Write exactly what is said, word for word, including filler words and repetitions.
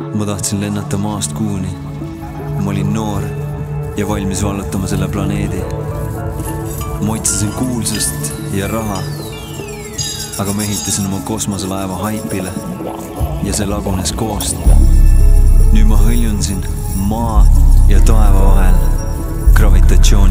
Ma tahtsin lennata maast kuuni. Ma olin noor ja valmis vallutama selle planeedi. Ma otsisin kuulsust ja raha, aga ma ehitasin oma kosmoselaeva haipile ja see lagunes koost. Nüüd ma hõljun siin maa ja taeva vahel gravitatsiooni